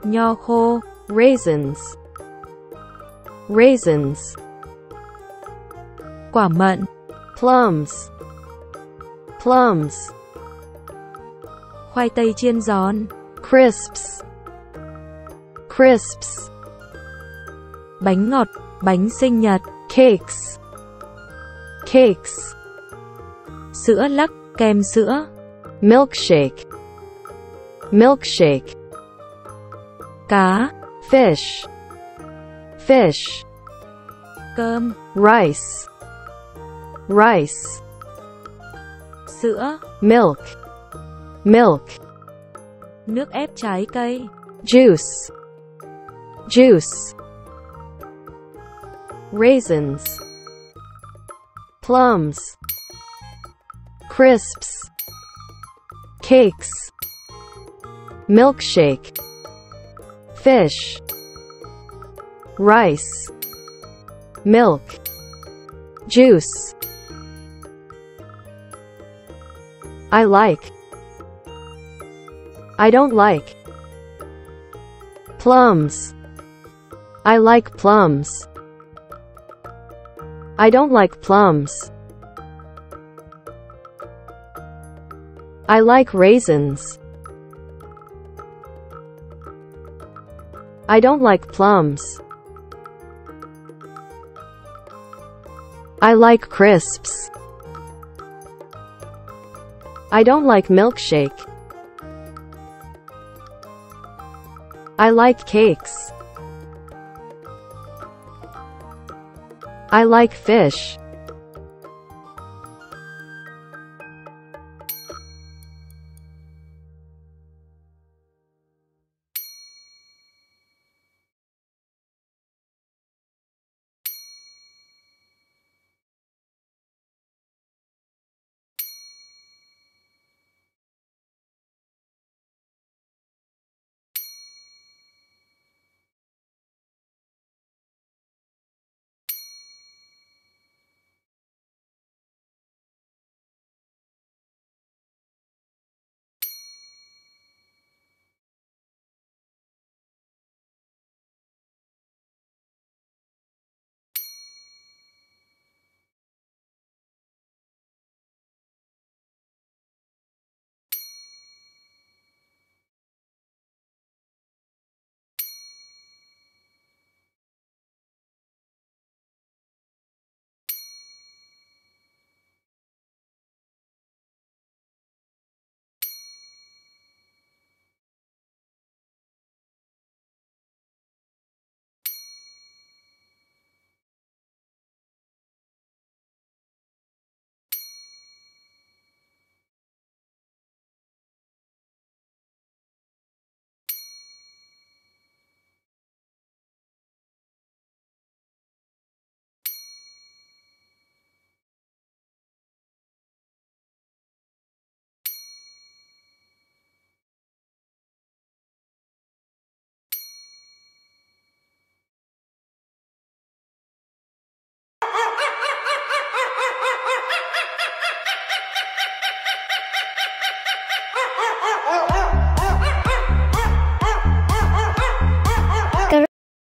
Nho khô. Raisins. Raisins. Quả mận. Plums. Plums. Khoai tây chiên giòn. Crisps. Crisps. Bánh ngọt. Bánh sinh nhật. Cakes. Cakes. Sữa lắc. Kem sữa. Milkshake. Milkshake. Cá. Fish. Fish. Cơm. Rice. Rice. Sữa. Milk. Milk. Nước ép trái cây. Juice. Juice. Raisins. Plums. Crisps. Cakes. Milkshake. Fish. Rice. Milk. Juice. I like. I don't like. Plums. I like plums. I don't like plums. I like raisins. I don't like plums. I like crisps. I don't like milkshake. I like cakes. I like fish.